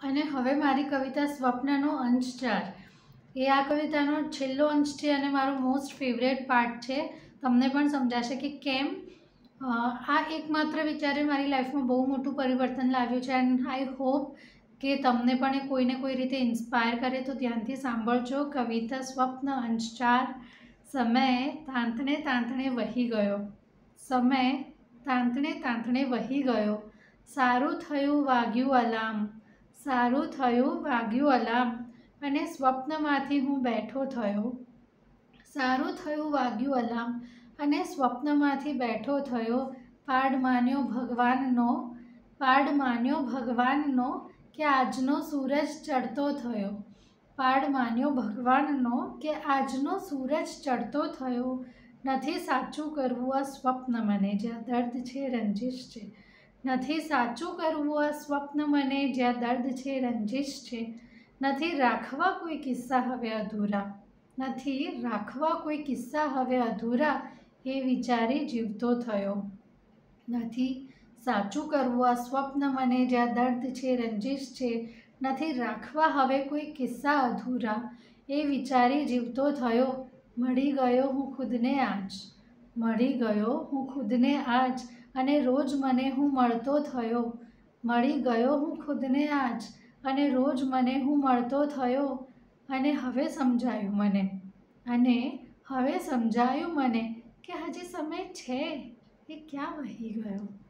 અને હવે મારી કવિતા સ્વપ્નનો અંશ 4 એ આ કવિતાનો છેલ્લો અંશ છે અને મારો મોસ્ટ ફેવરેટ પાર્ટ છે. તમને પણ સમજાશે કે કેમ આ એકમાત્ર વિચારે મારી લાઈફમાં બહુ મોટું પરિવર્તન લાવ્યું છે. એન્ડ આઈ હોપ કે તમને પણ એ કોઈને કોઈ રીતે ઇન્સ્પાયર કરે. તો ધ્યાનથી સાંભળજો. કવિતા સ્વપ્ન અંશ 4. સમય તાંતણે તાંતણે વહી ગયો. સમય તાંતણે તાંતણે વહી ગયો. સારું થયું વાગ્યું અલાર્મ. સારું થયું વાગ્યું અલાર્મ અને સ્વપ્નમાંથી હું બેઠો થયો. સારું થયું વાગ્યું અલાર્મ અને સ્વપ્નમાંથી બેઠો થયો. પાડ માન્યો ભગવાનનો, પાડ માન્યો ભગવાનનો કે આજનો સૂરજ ચડતો થયો. પાડ માન્યો ભગવાનનો કે આજનો સૂરજ ચડતો થયો. નથી સાચું કરવું આ સ્વપ્ન મને જ્યાં દર્દ છે રંજીશ છે. નથી સાચું કરવું આ સ્વપ્ન મને જ્યાં દર્દ છે રંજીશ છે. નથી રાખવા કોઈ કિસ્સા હવે અધૂરા. નથી રાખવા કોઈ કિસ્સા હવે અધૂરા એ વિચારી જીવતો થયો. નથી સાચું કરવું આ સ્વપ્ન મને જ્યાં દર્દ છે રંજીશ છે. નથી રાખવા હવે કોઈ કિસ્સા અધૂરા એ વિચારી જીવતો થયો. મળી ગયો હું ખુદને આજ. મળી ગયો હું ખુદને આજ અને રોજ મને હું મળતો થયો. મળી ગયો હું ખુદને આજ અને રોજ મને હું મળતો થયો. અને હવે સમજાયું મને, અને હવે સમજાયું મને કે હજી સમય છે એ ક્યાં વહી ગયો.